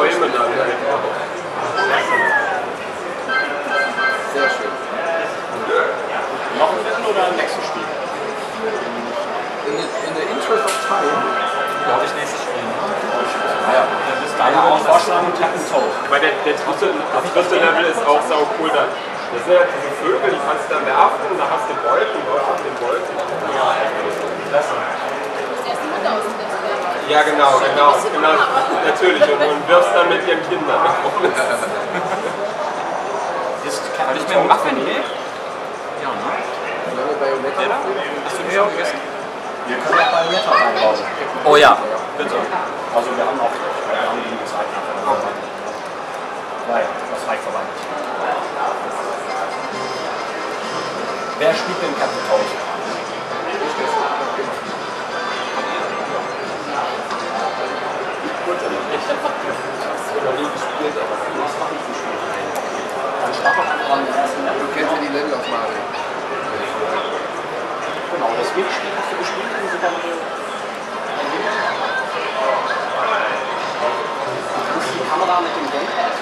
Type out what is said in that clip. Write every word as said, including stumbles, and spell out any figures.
Filme dann. Sehr schön. Noch ein Viertel oder ein nächstes Spiel? In the, in the interest of time. Glaube ich, nächstes Spiel. Ja. Bis dahin würde ich vorschlagen, Tappen Toe. Weil der, der dritte, das dritte Level ist auch sau cool. Da, das sind ja diese Vögel, die kannst du dann werfen und da hast du Wolken, läufst auf den Wolken. Ja, genau, genau, genau, natürlich. Und, und wirfst dann mit ihren Kindern. Ist nicht mehr ein Muffin hier? Ja, ne? Der da? Hast du den schon gegessen? Wir können auch bei Meta reinbauen. Oh ja, bitte. Also wir haben auch wir haben die Zeit nachher. Weil das reicht vorbei nicht. Wer spielt denn Captain Toast? Ich habe noch nie gespielt, aber das mache ich nicht. Dann schlag doch einfach mal den ersten Level. Du kennst ja die Level aus Mario. Genau, das Wegspiel hast du gespielt und sogar mit Du kannst die Kamera mit dem Gamepad